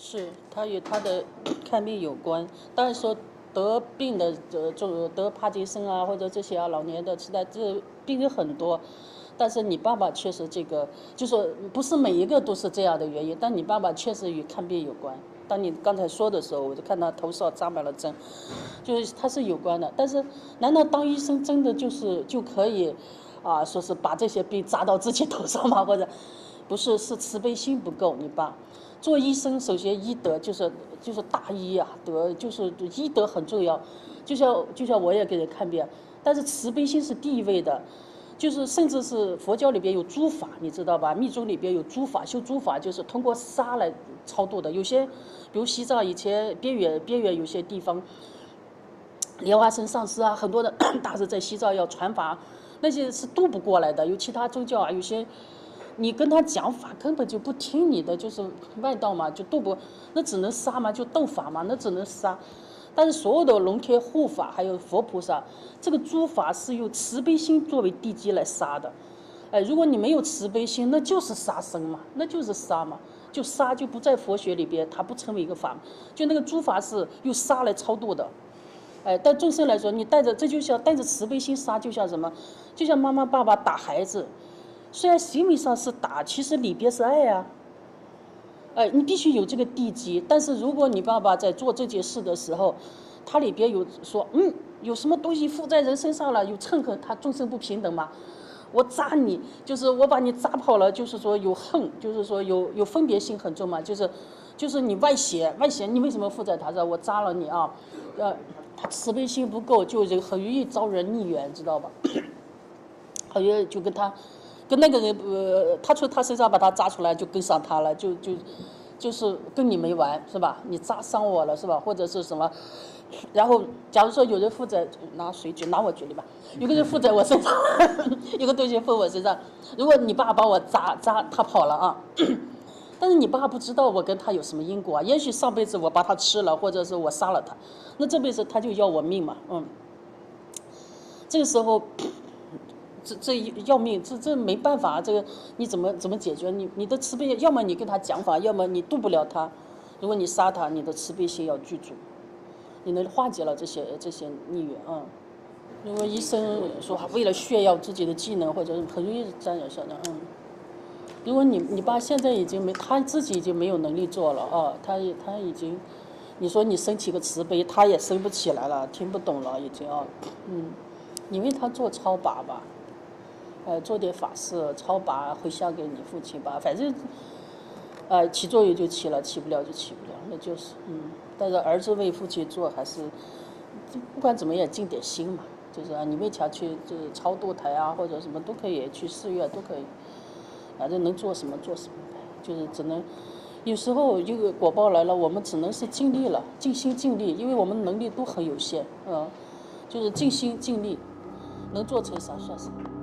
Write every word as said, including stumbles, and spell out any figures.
是，它与他的看病有关。当然说得病的，呃，就得帕金森啊，或者这些啊，老年的痴呆，这病人很多。但是你爸爸确实这个，就说不是每一个都是这样的原因，但你爸爸确实与看病有关。当你刚才说的时候，我就看他头上扎满了针，就是他是有关的。但是，难道当医生真的就是就可以，啊，说是把这些病扎到自己头上吗？或者，不是，是慈悲心不够。你爸，做医生首先医德就是就是大医啊，德就是医德很重要。就像就像我也给人看病，但是慈悲心是第一位的。就是甚至是佛教里边有诸法，你知道吧？密宗里边有诸法，修诸法就是通过杀来超度的。有些，比如西藏以前边远边远有些地方，莲花生上师啊，很多的大师在西藏要传法，那些是渡不过来的。有其他宗教啊，有些你跟他讲法根本就不听你的，就是外道嘛，就渡不，那只能杀嘛，就斗法嘛，那只能杀。但是所有的龙天护法还有佛菩萨，这个诸法是用慈悲心作为地基来杀的。哎，如果你没有慈悲心，那就是杀生嘛，那就是杀嘛，就杀就不在佛学里边，它不成为一个法。就那个诸法是用杀来超度的。哎，但众生来说，你带着这就像带着慈悲心杀，就像什么？就像妈妈爸爸打孩子，虽然行为上是打，其实里边是爱啊。哎，你必须有这个地基，但是如果你爸爸在做这件事的时候，他里边有说，嗯，有什么东西附在人身上了，有嗔恨，他众生不平等嘛？我扎你，就是我把你扎跑了，就是说有恨，就是说有有分别心很重嘛，就是就是你外邪，外邪你为什么附在他这？我扎了你啊，呃，他慈悲心不够，就很容易招人逆缘，知道吧？很容易就跟他。跟那个人，呃，他从他身上把他扎出来，就跟上他了，就就就是跟你没完，是吧？你扎伤我了，是吧？或者是什么？然后，假如说有人附在拿谁举，拿我举例吧，有个人附在我身上，有个东西附我身上，如果你爸把我扎扎，他跑了啊，但是你爸不知道我跟他有什么因果啊，也许上辈子我把他吃了，或者是我杀了他，那这辈子他就要我命嘛，嗯，这个时候。这这要命，这这没办法，这个你怎么怎么解决？你你的慈悲，要么你跟他讲法，要么你渡不了他。如果你杀他，你的慈悲心要具足，你能化解了这些这些逆缘啊。如果医生说为了炫耀自己的技能，或者很容易沾染上的，嗯。如果你你爸现在已经没他自己已经没有能力做了啊，他他已经，你说你升起个慈悲，他也升不起来了，听不懂了已经啊，嗯，你为他做超拔吧。呃，做点法事，超拔回向给你父亲吧，反正，呃，起作用就起了，起不了就起不了，那就是，嗯。但是儿子为父亲做，还是，不管怎么也尽点心嘛，就是啊，你为他去就是超度台啊，或者什么都可以，去寺院都可以，反正能做什么做什么呗，就是只能，有时候这个果报来了，我们只能是尽力了，尽心尽力，因为我们能力都很有限，嗯，就是尽心尽力，能做成啥算啥。